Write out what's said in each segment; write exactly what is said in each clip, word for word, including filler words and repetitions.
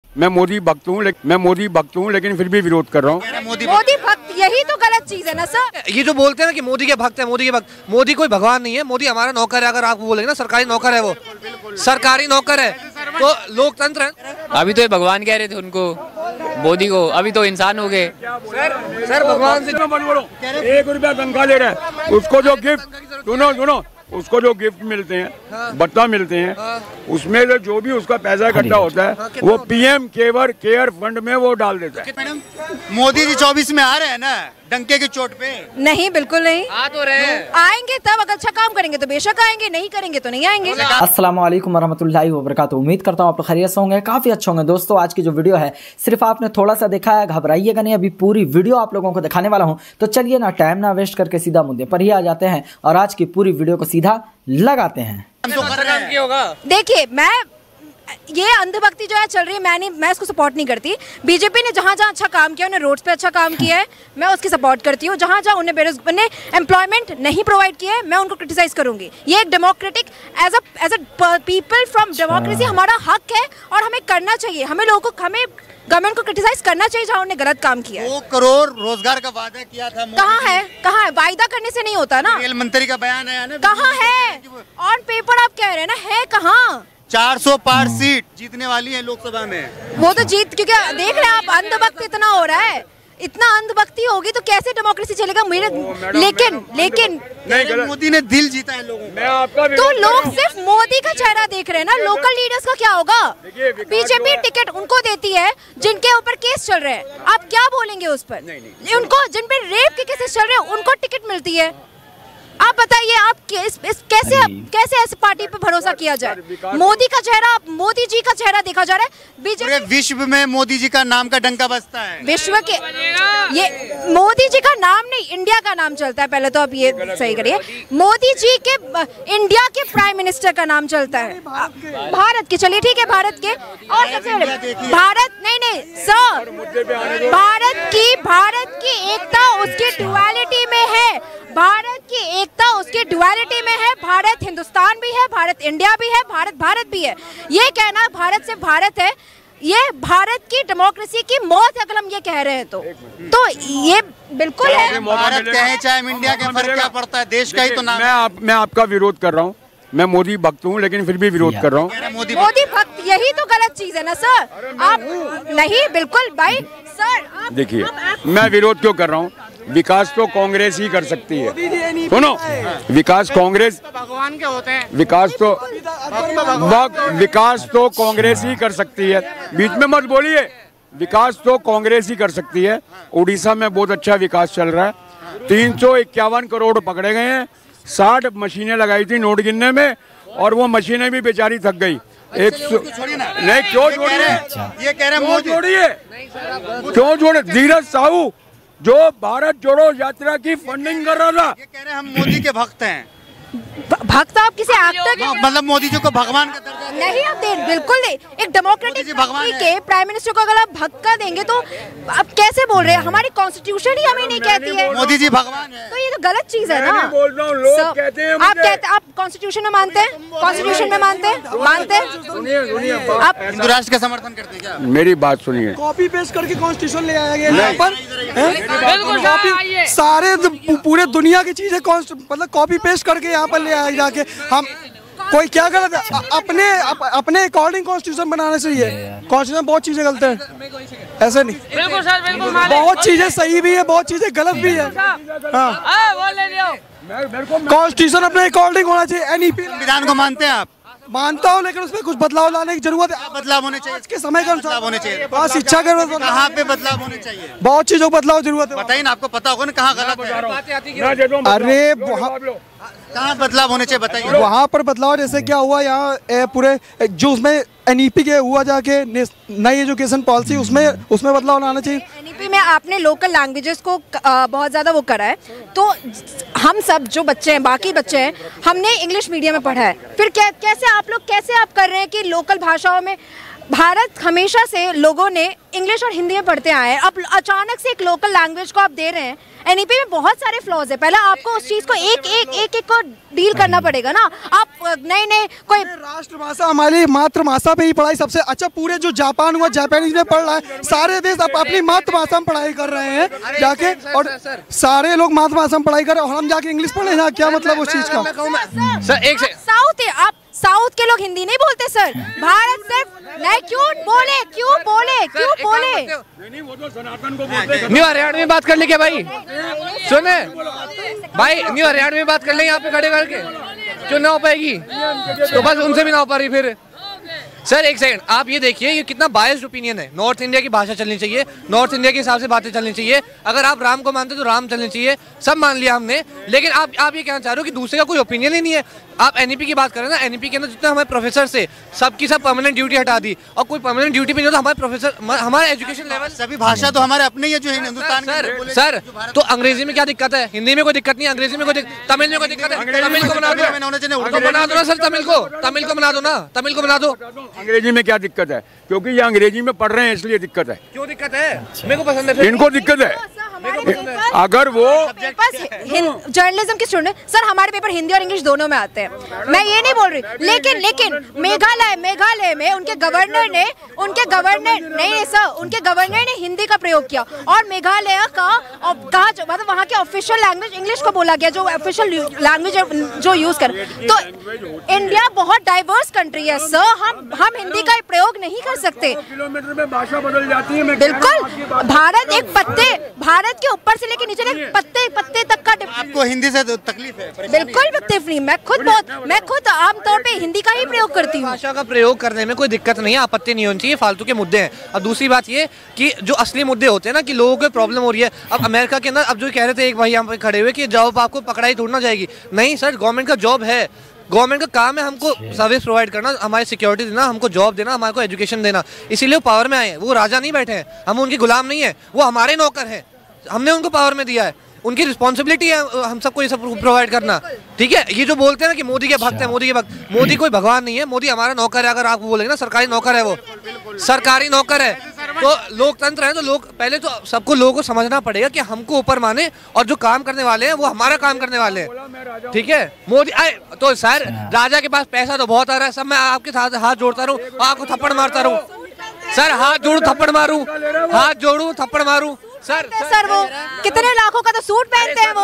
मैं मोदी भक्त हूँ, लेकिन मैं मोदी भक्त हूँ लेकिन फिर भी विरोध कर रहा हूँ। मोदी भक्त, यही तो गलत चीज है ना सर। ये जो बोलते हैं ना कि मोदी के भक्त है, मोदी के भक्त, मोदी कोई भगवान नहीं है, मोदी हमारा नौकर है। अगर आप बोलेंगे ना सरकारी नौकर है, वो सरकारी नौकर है, तो लोकतंत्र है। अभी तो ये भगवान कह रहे थे उनको, मोदी को, अभी तो इंसान हो गए। सर सर भगवान से मत बोलो। एक रुपया तनख्वाह ले रहा है, उसको जो गिफ्ट, सुनो सुनो, उसको जो गिफ्ट मिलते हैं, हाँ। बत्ता मिलते हैं, हाँ। उसमें से जो भी उसका पैसा इकट्ठा होता है, हाँ, वो पीएम केयर केयर फंड में वो डाल देता है। मैडम, मोदी जी चौबीस में आ रहे हैं ना डंके की चोट पे? नहीं, बिल्कुल नहीं। आ तो रहे हैं। आएंगे तब, अगर अच्छा काम करेंगे तो बेशक आएंगे, नहीं करेंगे तो नहीं आएंगे। अस्सलाम वालेकुम वरहमतुल्लाहि वबरकातुहू। उम्मीद करता हूँ आप लोग खैरियत से होंगे, काफी अच्छे होंगे। दोस्तों आज की जो वीडियो है सिर्फ आपने थोड़ा सा देखा है, घबराइएगा नहीं, अभी पूरी वीडियो आप लोगों को दिखाने वाला हूँ। तो चलिए ना टाइम ना वेस्ट करके सीधा मुद्दे पर ही आ जाते हैं और आज की पूरी वीडियो को सीधा लगाते हैं। देखिए, मैं ये अंधभक्ति जो है चल रही है, मैं नहीं, मैं इसको सपोर्ट नहीं करती। बीजेपी ने जहाँ जहाँ अच्छा काम किया, उन्हें रोड्स पे अच्छा काम किया है, मैं उसकी सपोर्ट करती हूँ। जहाँ जहाँ उन्हें बेरोजगार ने एम्प्लॉयमेंट नहीं प्रोवाइड किया है, मैं उनको क्रिटिसाइज करूंगी। ये एक democratic as a as a people from democracy हमारा हक है और हमें करना चाहिए। हमें लोगों को, हमें गवर्नमेंट को क्रिटिसाइज करना चाहिए जहाँ उन्हें गलत काम किया। दो करोड़ रोजगार का वादा किया था, कहाँ है? कहाँ है? वायदा करने से नहीं होता ना। रेल मंत्री का बयान है ना, कहाँ है? ऑन पेपर आप कह रहे हैं ना, है कहाँ? चार सौ पार सीट जीतने वाली है लोकसभा में। वो तो जीत, क्योंकि देख रहे हैं आप अंधभक्त इतना हो रहा है, इतना अंधभक्ति होगी तो कैसे डेमोक्रेसी चलेगा? मेरे लेकिन लेकिन मोदी ने दिल जीता है लोगों का। तो लोग सिर्फ मोदी का चेहरा देख रहे हैं ना, लोकल लीडर्स का क्या होगा? बीजेपी टिकट उनको देती है जिनके ऊपर केस चल रहे हैं। आप क्या बोलेंगे उस पर? उनको, जिन पे रेप के केसेस चल रहे हैं, उनको टिकट मिलती है। आप बताइए, आप इस, इस, कैसे कैसे ऐसे पार्टी पे भरोसा किया जाए? मोदी का चेहरा, मोदी जी का चेहरा देखा जा रहा है। बीजेपी विश्व में मोदी जी का नाम का डंका बजता है। विश्व के ये मोदी जी का नाम नहीं, इंडिया का नाम चलता है। पहले तो आप ये सही करिए, मोदी जी के इंडिया के प्राइम मिनिस्टर का नाम चलता है, भारत के। चलिए ठीक है, भारत के। और सबसे भारत नहीं नहीं सर, भारत की भारत की एकता उसकी ड्युअलिटी में है। भारत की एकता उसकी ड्युअलिटी में है। भारत हिंदुस्तान भी है, भारत इंडिया भी है, भारत भारत भी है। ये कहना भारत से भारत है, ये भारत की डेमोक्रेसी की मौत है। अगर हम ये कह रहे हैं तो तो ये बिल्कुल है। भारत कहे चाहे इंडिया के फर्क क्या पड़ता है, देश का ही तो नाम। मैं आप मैं आपका विरोध कर रहा हूँ, मैं मोदी भक्त हूँ लेकिन फिर भी विरोध कर रहा हूँ। मोदी मोदी भक्त, यही तो गलत चीज है ना सर। आप नहीं, बिल्कुल भाई सर। देखिए, मैं विरोध क्यों कर रहा हूँ? विकास तो कांग्रेस ही कर सकती है। सुनो, विकास कांग्रेस, भगवान क्या होते हैं? विकास तो विकास तो कांग्रेस ही कर सकती है। बीच में मत बोलिए, विकास तो कांग्रेस ही कर सकती है। उड़ीसा में बहुत अच्छा विकास चल रहा है। तीन सौ इक्यावन करोड़ पकड़े गए हैं। साठ मशीनें लगाई थी नोट गिनने में, और वो मशीनें भी बेचारी थक गई। एक नहीं, क्यों जोड़िए? ये कह रहे हैं जोड़िए, क्यों जोड़े? धीरज साहू जो भारत जोड़ो यात्रा की फंडिंग कर रहा था, ये कह रहे हैं हम मोदी के भक्त हैं। भक्त आप किसी एक्टर के, मतलब मोदी जी को भगवान का दर्जा नहीं, आप दे बिल्कुल नहीं। एक डेमोक्रेटिक कंट्री के प्राइम मिनिस्टर को अगर आप भक्त का देंगे तो आप कैसे बोल रहे हैं? हमारी कॉन्स्टिट्यूशन ही हमें नहीं कहती है मोदी जी भगवान है। तो ये तो गलत चीज है ना। बोल रहा हूँ, लोग कहते हैं, आप कहते आप कॉन्स्टिट्यूशन में मानते हैं? कॉन्स्टिट्यूशन में मानते हैं? मानते हैं? आप हिंदू राष्ट्र का समर्थन करते हैं क्या? मेरी बात सुनिए, कॉपी पेस्ट करके कॉन्स्टिट्यूशन ले आया गया यहाँ पर। कॉपी सारे पूरे दुनिया की चीजें मतलब कॉपी पेस्ट करके यहाँ पर ले आया जाके। हम कोई क्या गलत है? अपने अप, अपने अकॉर्डिंग कॉन्स्टिट्यूशन बनाना चाहिए। कॉन्स्टिट्यूशन बहुत चीजें गलत है, ऐसे नहीं। बिल्कुल सर, बिल्कुल। बहुत चीजें सही भी है, बहुत चीजें गलत भी है। कॉन्स्टिट्यूशन अपने अकॉर्डिंग होना चाहिए। एनईपी संविधान को मानते हैं आप? मानता हूँ, लेकिन उसमें कुछ बदलाव लाने की जरूरत है। बदलाव होने चाहिए, आज के समय का बदलाव होने चाहिए। बस शिक्षा के कहाँ पे बदलाव होने चाहिए? बहुत चीजों को बदलाव जरूरत है। बताइए ना, आपको पता होगा ना कहाँ गलत है। अरे कहाँ बदलाव होने चाहिए बताइए। वहाँ पर बदलाव जैसे क्या हुआ यहाँ पूरे जो उसमें एनईपी के हुआ जाके नई एजुकेशन पॉलिसी, उसमें उसमें बदलाव लाना चाहिए। एनईपी में आपने लोकल लैंग्वेजेस को आ, बहुत ज़्यादा वो करा है। तो हम सब जो बच्चे हैं, बाकी बच्चे हैं, हमने इंग्लिश मीडियम में पढ़ा है। फिर क्या, कैसे आप लोग कैसे आप कर रहे हैं कि लोकल भाषाओं में भारत हमेशा से लोगों ने इंग्लिश और हिंदी में पढ़ते आए हैं, अब अचानक से एक लोकल लैंग्वेज को आप दे रहे हैं। एनईपी में बहुत सारे फ्लॉज है, पहले आपको उस चीज को एक एक एक एक को डील करना पड़ेगा ना। आप नए नए कोई राष्ट्रभाषा हमारी मातृभाषा पे ही पढ़ाई सबसे अच्छा, पूरे जो जापान हुआ जापानीज में पढ़ रहा है, सारे देश अब अपनी मातृभाषा में पढ़ाई कर रहे हैं जाके, और सारे लोग मातृभाषा में पढ़ाई कर रहे हैं और हम जाके इंग्लिश पढ़े ना, क्या मतलब उस चीज का। सर एक से साउथ है, आप साउथ के लोग हिंदी नहीं बोलते सर, भारत सिर्फ नहीं, क्यों बोले क्यों बोले क्यों बोले नहीं, वो तो सनातन को बोलते हैं। न्यू हरियाणा में बात कर ले क्या भाई, सुने भाई, न्यू हरियाणा में बात कर ले यहाँ पे खड़े करके, क्यों ना हो पाएगी, तो बस उनसे भी ना हो पा रही फिर। सर एक सेकंड, आप ये देखिए ये कितना बायस्ड ओपिनियन है। नॉर्थ इंडिया की भाषा चलनी चाहिए, नॉर्थ इंडिया के हिसाब से बातें चलनी चाहिए। अगर आप राम को मानते तो राम चलनी चाहिए, सब मान लिया हमने, लेकिन आप आप ये कहना चाह रहे हो कि दूसरे का कोई ओपिनियन ही नहीं है। आप एनईपी की बात करें ना, एनईपी के अंदर जितने हमारे प्रोफेसर से सबकी सब परमानेंट ड्यूटी हटा दी, और कोई परमानेंट ड्यूटी भी नहीं, तो हमारे प्रोफेसर हमारा एजुकेशन लेवल सभी भाषा तो हमारे अपने ही है जो हिंदुस्तान सर सर तो अंग्रेजी में क्या दिक्कत है, हिंदी में कोई दिक्कत नहीं, अंग्रेजी में कोई, तमिल में कोई दिक्कत है, तमिल को बना दो, तो बना दो ना सर, तमिल को तमिल को बना दो ना, तमिल को बना दो। अंग्रेजी में क्या दिक्कत है, क्योंकि ये अंग्रेजी में पढ़ रहे हैं इसलिए दिक्कत है। क्यों दिक्कत है, मेरे को पसंद है, इनको दिक्कत है। अगर वो जर्नलिज्म के स्टूडेंट सर, हमारे पेपर हिंदी और इंग्लिश दोनों में आते हैं, मैं ये नहीं बोल रही, लेकिन लेकिन मेघालय मेघालय में उनके गवर्नर ने उनके गवर्नर नहीं नहीं सर उनके गवर्नर ने हिंदी का प्रयोग किया, और मेघालय का कहा मतलब वहाँ के ऑफिशियल लैंग्वेज इंग्लिश को बोला गया, जो ऑफिशियल लैंग्वेज जो यूज कर। तो इंडिया बहुत डाइवर्स कंट्री है सर, हम हम हिंदी का प्रयोग नहीं कर सकते। किलोमीटर में भाषा बदल जाती है। बिल्कुल, भारत एक पत्ते भारत के ऊपर से लेके नीचे तक पत्ते पत्ते तक का, आपको हिंदी से तकलीफ है? बिल्कुल तकलीफ नहीं, मैं खुद बहुत मैं खुद आमतौर पे हिंदी का ही प्रयोग करती हूँ। भाषा का प्रयोग करने में कोई दिक्कत नहीं है, आपत्ति नहीं होनी चाहिए, फालतू के मुद्दे हैं। और दूसरी बात ये कि जो असली मुद्दे होते हैं ना, कि लोगों को प्रॉब्लम हो रही है। अब अमेरिका के अंदर अब जो कह रहे थे एक भाई यहाँ पे खड़े हुए कि जॉब आपको पकड़ाई तोड़ना जाएगी, नहीं सर, गवर्नमेंट का जॉब है, गवर्नमेंट का काम है हमको सर्विस प्रोवाइड करना, हमारी सिक्योरिटी देना, हमको जॉब देना, हमारे को एजुकेशन देना, इसीलिए वो पावर में आए हैं। वो राजा नहीं बैठे हैं, हम उनके गुलाम नहीं है, वो हमारे नौकर हैं, हमने उनको पावर में दिया है, उनकी रिस्पॉन्सिबिलिटी है हम सबको ये सब प्रोवाइड करना। ठीक है, ये जो बोलते हैं ना कि मोदी के भक्त है, मोदी के भक्त, मोदी कोई भगवान नहीं है, मोदी हमारा नौकर है। अगर आप बोलेंगे ना सरकारी नौकर है, वो सरकारी नौकर है, तो लोकतंत्र है, तो लोग पहले तो सबको लोगों को समझना पड़ेगा कि हमको ऊपर माने, और जो काम करने वाले हैं वो हमारा काम करने वाले हैं। ठीक है, मोदी आए तो सर राजा के पास पैसा तो बहुत आ रहा है, सब मैं आपके साथ हाथ जोड़ता रहूँ, आपको थप्पड़ मारता रहूँ सर, हाथ जोड़ू थप्पड़ मारूं, हाथ जोड़ू थप्पड़ मारूं सर, सर सर वो कितने लाखों का तो सूट पहनते हैं वो।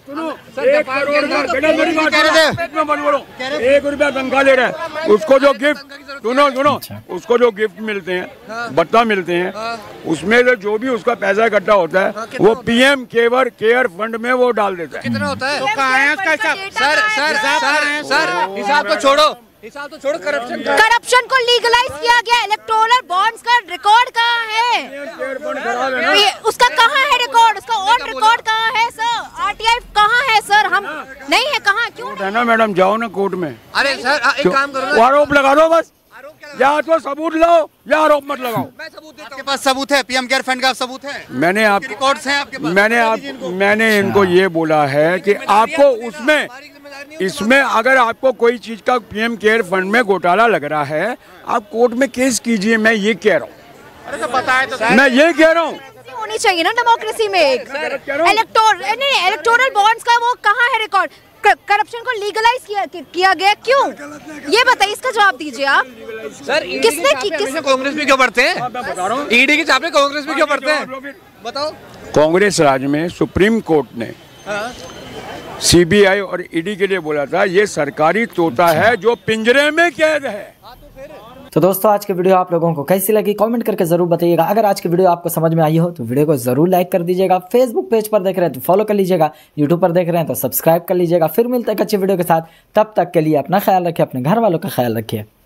एक रुपया तनख्वाह ले रहे हैं, उसको जो गिफ्ट सुनो सुनो उसको जो गिफ्ट मिलते हैं, भत्ता मिलते हैं, उसमें जो भी उसका पैसा इकट्ठा होता है वो पीएम केयर केयर फंड में वो डाल देता है। कितना होता है, सर सर सर सर हिसाब तो छोड़ो, हिसाब तो छोड़ो, करप्शन का करप्शन को लीगलाइज किया गया, इलेक्टोरल बॉन्ड्स का रिकॉर्ड कहाँ है, ये उसका कहाँ है रिकॉर्ड, उसका ऑन रिकॉर्ड कहाँ है सर, आरटीआई कहाँ है सर, हम नहीं है, कहाँ क्यों है ना मैडम, जाओ ना कोर्ट में। अरे सर एक काम करो, आरोप लगा दो बस, या तो सबूत लाओ या आरोप मत लगाओ। मैं सबूत देता हूं। आपके पास सबूत है, पीएम केयर फंड का सबूत है? मैंने आप रिकॉर्ड्स हैं आपके पास? मैंने आप मैंने इनको ये बोला है कि आपको उसमें इसमें अगर आपको कोई चीज का पीएम केयर फंड में घोटाला लग रहा है, आप कोर्ट में केस कीजिए, मैं ये कह रहा हूँ। अरे तो पता है तो मैं ये कह रहा हूँ, होनी चाहिए ना डेमोक्रेसी में एक इलेक्टोर नहीं इलेक्टोरल बॉन्ड्स का वो कहाँ है रिकॉर्ड, करप्शन को लीगलाइज किया किया गया क्यों, ये बताइए, इसका जवाब दीजिए आप। सर किसने की किस कांग्रेस में क्यों बढ़ते हैं, ईडी के चापे कांग्रेस में क्यों बढ़ते हैं, बताओ। कांग्रेस राज में सुप्रीम कोर्ट ने सीबीआई और ईडी के लिए बोला था ये सरकारी तोता है जो पिंजरे में कैद है। तो दोस्तों आज की वीडियो आप लोगों को कैसी लगी कमेंट करके जरूर बताइएगा। अगर आज की वीडियो आपको समझ में आई हो तो वीडियो को जरूर लाइक कर दीजिएगा। फेसबुक पेज पर देख रहे हैं तो फॉलो कर लीजिएगा, यूट्यूब पर देख रहे हैं तो सब्सक्राइब कर लीजिएगा। फिर मिलते हैं एक अच्छी वीडियो के साथ, तब तक के लिए अपना ख्याल रखिए, अपने घर वालों का ख्याल रखिए।